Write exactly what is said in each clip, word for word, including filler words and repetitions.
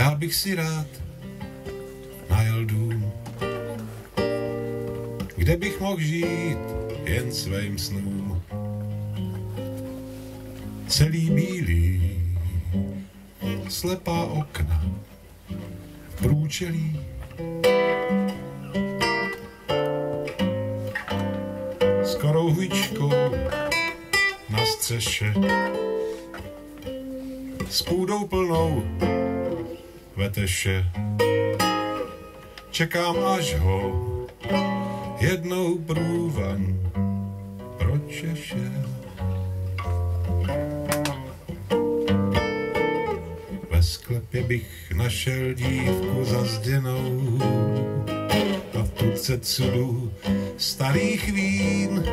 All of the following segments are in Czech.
Já bych si rád najel dům, kde bych mohl žít jen svým snům. Celý bílý, slepá okna v průčelí. S korouhvičkou na střeše, s půdou plnou veteše. Čekám, až ho jednou průvan pročeše. Ve sklepě bych našel dívku za zděnou a v pudce cudu starých vín.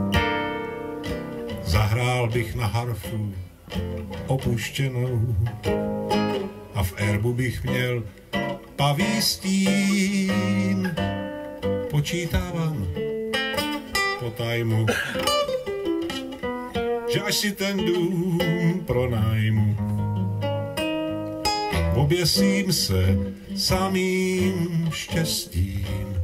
Zahrál bych na harfu opuštěnou a v erbu bych měl paví stín. Počítávám po tajmu, že až si ten dům pronajmu, oběsím se samým štěstím